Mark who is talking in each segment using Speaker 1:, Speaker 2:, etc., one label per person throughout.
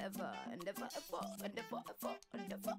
Speaker 1: ever and ever, ever and ever, ever and ever.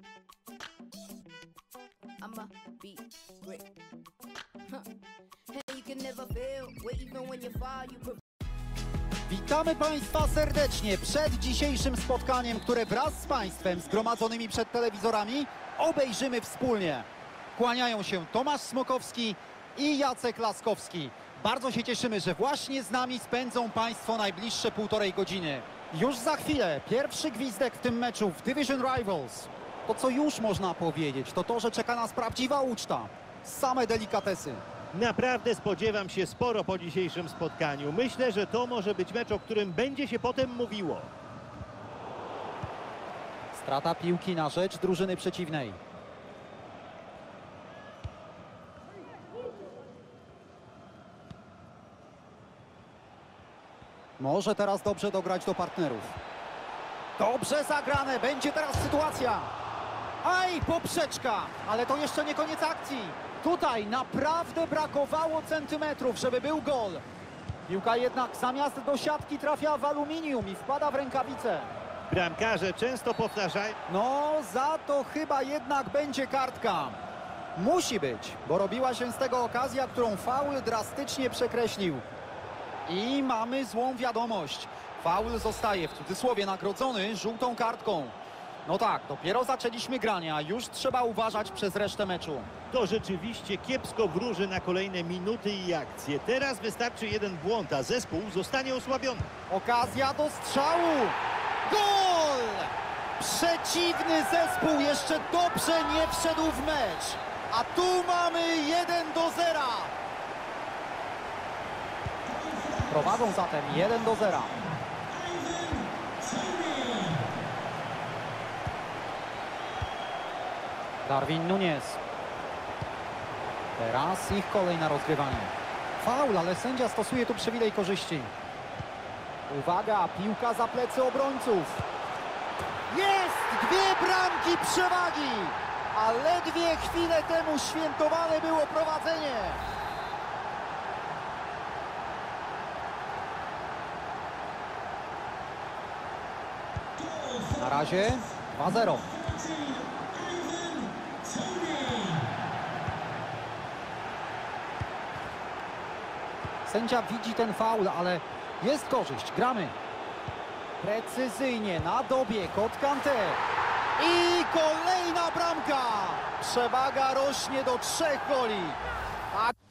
Speaker 1: I'ma be great. And you can never fail, where even when you fall, you
Speaker 2: Witamy Państwa serdecznie przed dzisiejszym spotkaniem, które wraz z Państwem zgromadzonymi przed telewizorami obejrzymy wspólnie. Kłaniają się Tomasz Smokowski i Jacek Laskowski. Bardzo się cieszymy, że właśnie z nami spędzą Państwo najbliższe półtorej godziny. Już za chwilę pierwszy gwizdek w tym meczu w Division Rivals. To, co już można powiedzieć, to to, że czeka nas prawdziwa uczta. Same delikatesy.
Speaker 3: Naprawdę spodziewam się sporo po dzisiejszym spotkaniu. Myślę, że to może być mecz, o którym będzie się potem mówiło.
Speaker 2: Strata piłki na rzecz drużyny przeciwnej. Może teraz dobrze dograć do partnerów. Dobrze zagrane, będzie teraz sytuacja. Aj, poprzeczka, ale to jeszcze nie koniec akcji. Tutaj naprawdę brakowało centymetrów, żeby był gol. Piłka jednak zamiast do siatki trafia w aluminium i wpada w rękawicę.
Speaker 3: Bramkarze często powtarzają...
Speaker 2: No, za to chyba jednak będzie kartka. Musi być, bo robiła się z tego okazja, którą faul drastycznie przekreślił. I mamy złą wiadomość. Faul zostaje w cudzysłowie nagrodzony żółtą kartką. No tak, dopiero zaczęliśmy grania, już trzeba uważać przez resztę meczu.
Speaker 3: To rzeczywiście kiepsko wróży na kolejne minuty i akcje. Teraz wystarczy jeden błąd, a zespół zostanie osłabiony.
Speaker 2: Okazja do strzału! Gol! Przeciwny zespół jeszcze dobrze nie wszedł w mecz. A tu mamy 1-0. Prowadzą zatem 1-0. Darwin Núñez. Teraz ich kolej na rozgrywanie. Faul, ale sędzia stosuje tu przywilej korzyści. Uwaga, piłka za plecy obrońców. Jest! 2 bramki przewagi! A ledwie chwilę temu świętowane było prowadzenie. Na razie 2-0. Sędzia widzi ten faul, ale jest korzyść. Gramy. Precyzyjnie na dobieg od Kanté. I kolejna bramka. Przewaga rośnie do 3 goli.